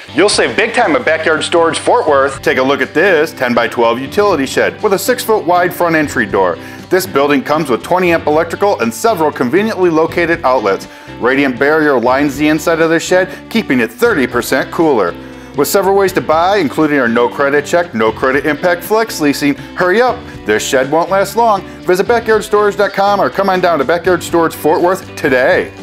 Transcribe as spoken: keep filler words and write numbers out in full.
You'll save big time at Backyard Storage Fort Worth. Take a look at this ten by twelve utility shed with a six foot wide front entry door. This building comes with twenty amp electrical and several conveniently located outlets. Radiant barrier lines the inside of the shed, keeping it thirty percent cooler. With several ways to buy, including our no credit check, no credit impact flex leasing, hurry up, this shed won't last long. Visit backyard storage dot com or come on down to Backyard Storage Fort Worth today.